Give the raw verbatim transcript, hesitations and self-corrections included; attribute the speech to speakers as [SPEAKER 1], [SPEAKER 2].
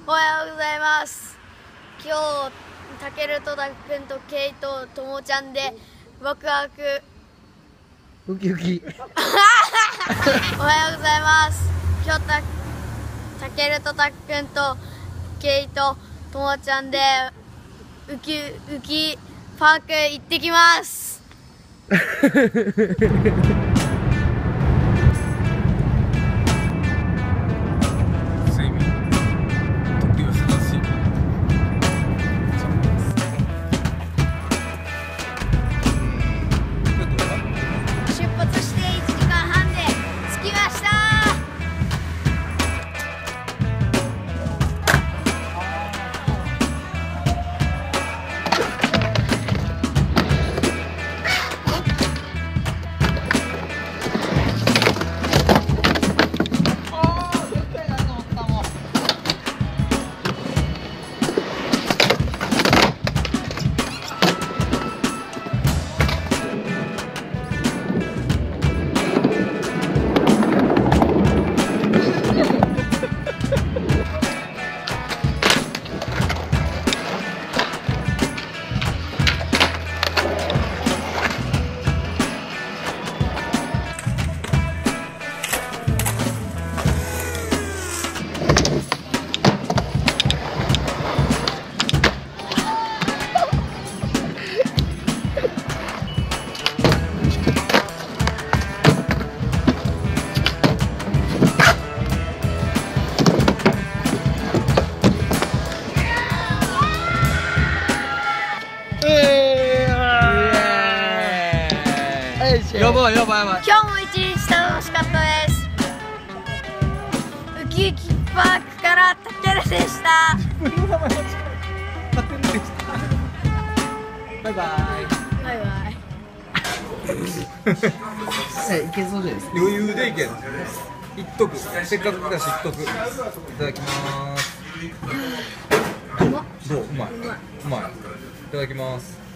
[SPEAKER 1] おはようございます。今日たけるとたくんとケイとともちゃんでワクワク
[SPEAKER 2] ウキウキ
[SPEAKER 1] おはようございます。今日たたけるとたくんとケイとともちゃんでウキウキパーク行ってきます出発していちじかんはんで着きました。
[SPEAKER 2] やばいやばいやばい。
[SPEAKER 1] 今日も一日楽しかったです。ウキウキパークからたけるでした。
[SPEAKER 2] バイバイ。
[SPEAKER 1] バイバイ。
[SPEAKER 2] はい、いけそうじゃないですか。
[SPEAKER 3] 余裕でいける。いっとく。せっかくだしいっとく。いただきます。どう？うまい。うまい。いただきます。